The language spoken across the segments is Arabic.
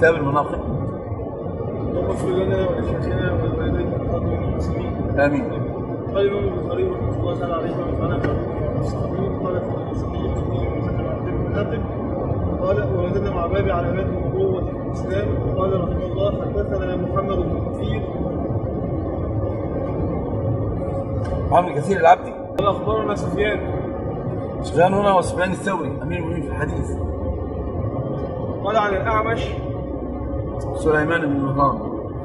كتاب المناقب. اللهم اغفر لنا ولشيخنا ولوالدينا والقادمين المسلمين. امين. قال الإمام البخاري رحمه الله تعالى عليه ونفعنا بما الصحابيين. قال في المسلمين قال ووجدنا مع باب علامات النبوة في الإسلام. قال رحمه الله حدثنا محمد بن كثير محمد كثير العبدي. قال أخبرنا سفيان هنا وسفيان الثوري أمير المؤمنين في الحديث. قال عن الأعمش سليمان بن مهران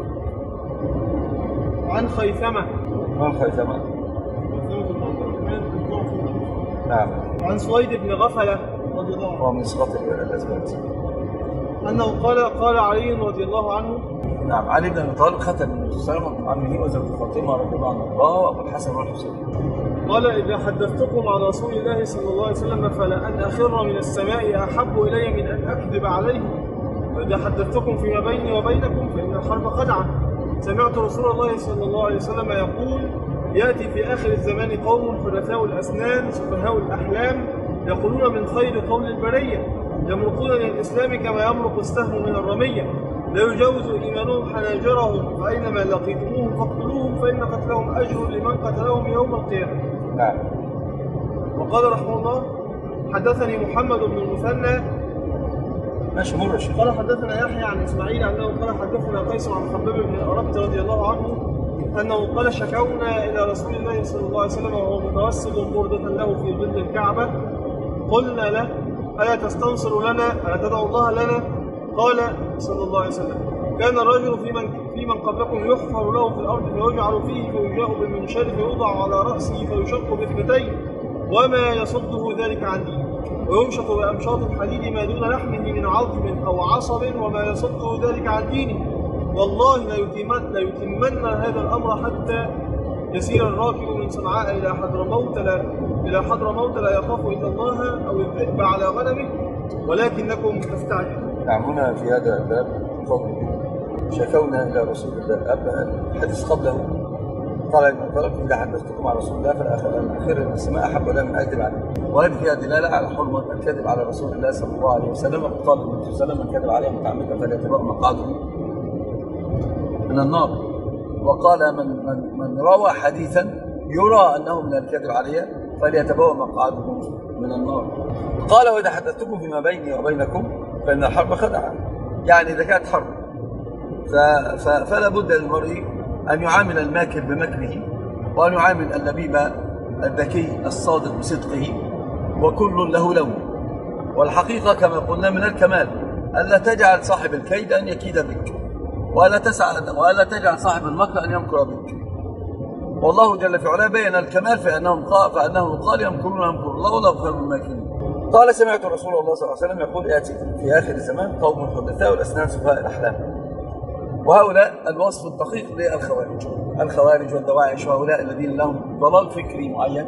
عن خيثمة بن عبد الرحمن. نعم. عن سويد بن غفلة رضي الله عنه ومن صفات الأزواج أنه قال علي رضي الله عنه. نعم. علي بن أبي طالب ختم النبي صلى الله عليه وسلم عمه وزوجته فاطمة رضي الله عنها وأبو الحسن والحسين. قال إذا حدثتكم عن رسول الله صلى الله عليه وسلم فلأن أخر من السماء أحب إلي من أن أكذب عليه. وإذا حدثتكم فيما بيني وبينكم فإن الحرب خدعة. سمعت رسول الله صلى الله عليه وسلم يقول يأتي في آخر الزمان قوم حدثاء الأسنان سفهاء الأحلام يقولون من خير قول البرية يمرقون للإسلام كما يمرق السهم من الرمية لا يجاوز إيمانهم حناجرهم فأينما لقيتموهم فاقتلوهم فإن قتلهم أجر لمن قتلهم يوم القيامة. نعم. وقال رحمه الله حدثني محمد بن المثنى ماشي مر الشيخ. قال حدثنا يحيى عن إسماعيل أنه قال حدثنا قيس عن خباب بن الأرت رضي الله عنه أنه قال شكونا إلى رسول الله صلى الله عليه وسلم وهو متوسد بردة له في ظل الكعبة. قلنا له ألا تستنصر لنا ألا تدعو الله لنا؟ قال صلى الله عليه وسلم كان الرجل في من قبلكم يحفر له في الأرض فيجعل فيه فيجاء بالمنشار فيوضع على رأسه فيشق باثنتين وما يصده ذلك عن دينه ويمشط بأمشاط الحديد ما دون لحمه من عظم أو عصب وما يصده ذلك عن دينه. والله لا يتمن هذا الأمر حتى يسير الراكب من صنعاء إلى حضرموت لا يخاف إلا الله أو الذئب على غنمه ولكنكم تستعجلون. نعم. هنا في هذا الباب شكونا إلى رسول الله. الحديث قبله قال إذا حدثتكم عن رسول الله فالأخير السماء أحب إلي من أكذب عليه. وهذه فيها دلالة على حرمة الكذب على رسول الله صلى الله عليه وسلم. قال النبي صلى الله عليه وسلم من كذب عليه متعمدا فليتبوأ مقعده من النار. وقال من روى حديثا يرى أنه من الكذب عليه فليتبوأ مقعده من النار. قال وإذا حدثتكم فيما بيني وبينكم فإن الحرب خدعة. يعني إذا كانت حرب فلا بد للمرء أن يعامل الماكر بمكره وأن يعامل اللبيب الذكي الصادق بصدقه وكل له لون. والحقيقة كما قلنا من الكمال ألا تجعل صاحب الكيد أن يكيد بك وألا تجعل صاحب المكر أن يمكر بك. والله جل في علاه بين الكمال فأنه قال يمكرون يمكر الله والله خير الماكرين. قال سمعت رسول الله صلى الله عليه وسلم يقول يأتي في آخر الزمان قوم حدثاء الأسنان سفهاء الأحلام. وهؤلاء الوصف الدقيق للخوارج والدواعش وهؤلاء الذين لهم ضلال فكري معين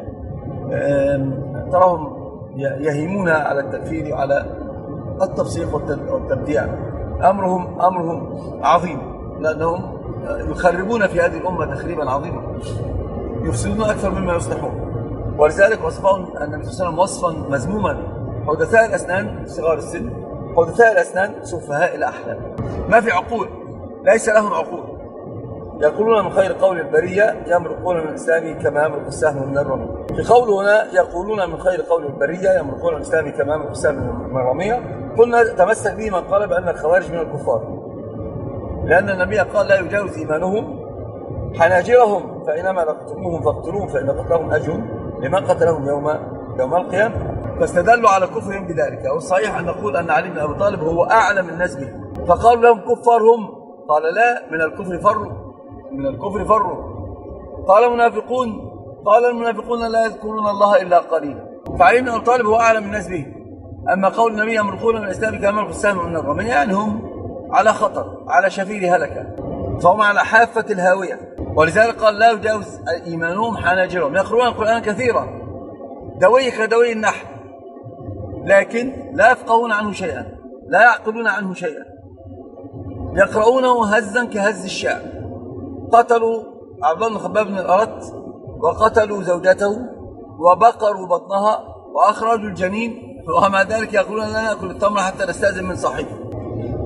تراهم يهيمون على التكفير وعلى التفسيق والتبديع. أمرهم عظيم لأنهم يخربون في هذه الأمة تخريبا عظيما يفسدون أكثر مما يصلحون. ولذلك وصفهم النبي صلى الله عليه وسلم وصفا مذموما حدثاء الأسنان صغار السن حدثاء الأسنان سفهاء الأحلام. ما في عقول ليس لهم عقول. يقولون من خير قول البرية يمرقون من الإسلام كما يمرق السهم من الرمية. في قوله هنا يقولون من خير قول البرية يمرقون من الإسلام كما يمرق السهم من الرمية. قلنا تمسك به من قال بأن الخوارج من الكفار لأن النبي قال لا يجاوز إيمانهم حناجرهم فإنما لقتلوهم فاقتلوهم فإن قتلهم أجر لمن قتلهم يوم القيامة. فاستدلوا على كفرهم بذلك. والصحيح أن نقول أن علي بن أبي طالب هو أعلم الناس به. فقالوا لهم كفار هم قال لا من الكفر فروا. قال المنافقون لا يذكرون الله إلا قليلا. فعلي بن أبي طالب هو أعلم الناس به. أما قول النبي يمرقون من الإسلام كما يمرق السهم من الرمية يعني هم على خطر على شفير هلكة فهم على حافة الهاوية. ولذلك قال لا يجاوز إيمانهم حناجرهم. يقرؤون القرآن كثيرا دوي كدوي النحل لكن لا يفقهون عنه شيئا لا يعقلون عنه شيئا يقرؤونه هزا كهز الشعر. قتلوا عبد الله بن خباب بن الأرت وقتلوا زوجته وبقروا بطنها وأخرجوا الجنين ومع ذلك يقولون لا نأكل التمر حتى نستأذن من صاحبه.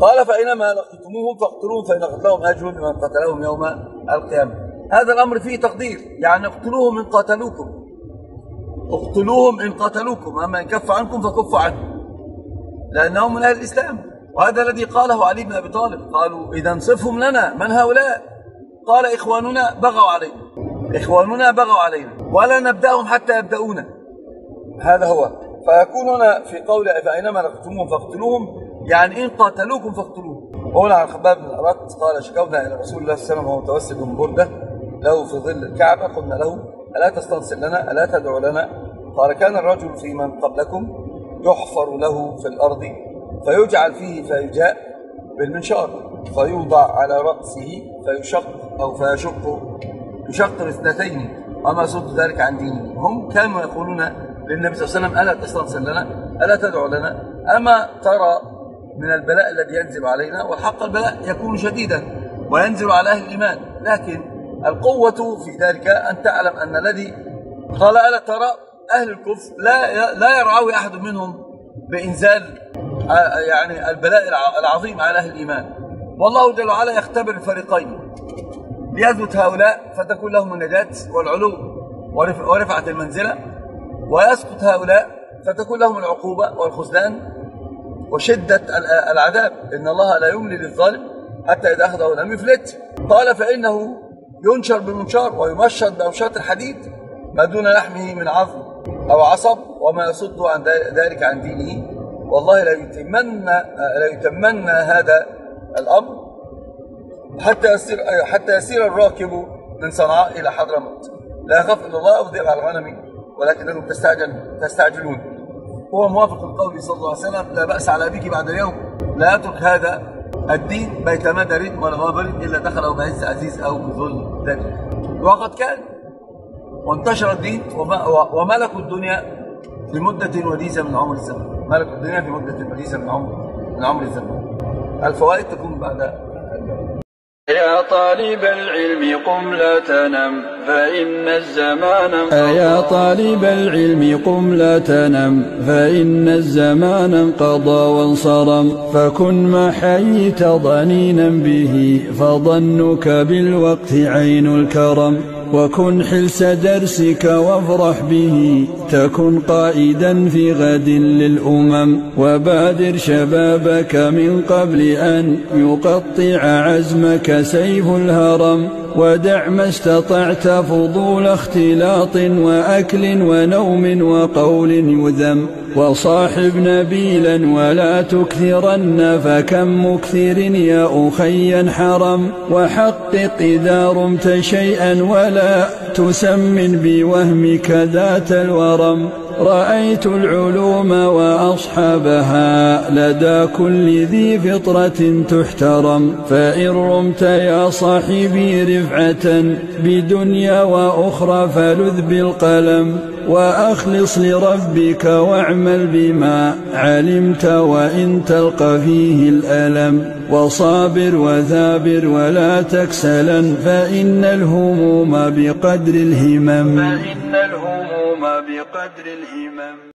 قال فإنما لقيتموهم فاقتلوهم فإن قتلهم أجر لمن قتلهم يوم القيامة. هذا الأمر فيه تقدير، يعني اقتلوهم إن قتلوكم، اقتلوهم إن قتلوكم، أما إن كف عنكم فكفوا عنهم، لأنهم من أهل الإسلام. وهذا الذي قاله علي بن أبي طالب، قالوا إذا انصفهم لنا، من هؤلاء؟ قال إخواننا بغوا علينا، إخواننا بغوا علينا ولا نبدأهم حتى يبدأونا. هذا هو. فيكون هنا في قول فإنما لقيتموهم فاقتلوهم، يعني إن قاتلوكم فاقتلوهم. وهنا عن خباب بن الأرت قال شكونا إلى رسول الله صلى الله عليه وسلم وهو متوسد بردة له في ظل الكعبة، قلنا له ألا تستنصر لنا، ألا تدعو لنا؟ قال كان الرجل في من قبلكم يحفر له في الأرض فيجعل فيه فيجاء بالمنشار فيوضع على رأسه فيشق أو يشق الاثنتين وما صد ذلك عن دينه. هم كانوا يقولون للنبي صلى الله عليه وسلم ألا تستنصر لنا، ألا تدعو لنا؟ أما ترى من البلاء الذي ينزل علينا، والحق البلاء يكون شديدا وينزل على أهل الإيمان، لكن القوة في ذلك أن تعلم أن الذي قال ألا ترى أهل الكفر لا يرعوي أحد منهم بإنزال يعني البلاء العظيم على أهل الإيمان. والله جل وعلا يختبر الفريقين ليثبت هؤلاء فتكون لهم النجاة والعلو ورفعة المنزلة، ويسقط هؤلاء فتكون لهم العقوبة والخذلان وشدة العذاب. إن الله لا يملي للظالم حتى إذا أخذه لم يفلت. قال فإنه ينشر بالمنشار ويمشط بأمشاط الحديد ما دون لحمه من عظم أو عصب وما يصد عن ذلك عن دينه. والله لا يتمنى هذا الأمر حتى يسير الراكب من صنعاء إلى حضرموت لا يخاف إلا الله أو ذئب على الغنم ولكنكم تستعجلون. هو موافق القول صلى الله عليه وسلم لا بأس على أبيك بعد اليوم، لا يترك هذا الدين بيت مدر ولا غابر إلا دخله بعز عزيز أو بذل ذلك. وقد كان وانتشر الدين وملكوا الدنيا بمدة وجيزة من عمر الزمن، ملكوا الدنيا بمدة وجيزة من عمر الزمن. الفوائد تكون بعد. يا طالب العلم قم لا تنم فإن الزمان انقضى. يا طالب العلم قم لا تنم فإن الزمان انقضى وانصرم. فكن ما حييت ضنينا به فظنك بالوقت عين الكرم. وكن حلس درسك وافرح به تكن قائدا في غد للأمم. وبادر شبابك من قبل أن يقطع عزمك سيف الهرم. ودع ما استطعت فضول اختلاط وأكل ونوم وقول يذم. وصاحب نبيلا ولا تكثرن فكم مكثر يا أخي حرم. وحقق إذا رمت شيئا ولا تسمن بوهمك ذات الورم. رأيت العلوم وأصحابها لدى كل ذي فطرة تحترم. فإن رمت يا صاحبي رفعة بدنيا وأخرى فلذ بالقلم. وأخلص لربك واعمل بما علمت وإن تلقى فيه الألم. وصابر وثابر ولا تكسلا فإن الهموم بقدر الهمم.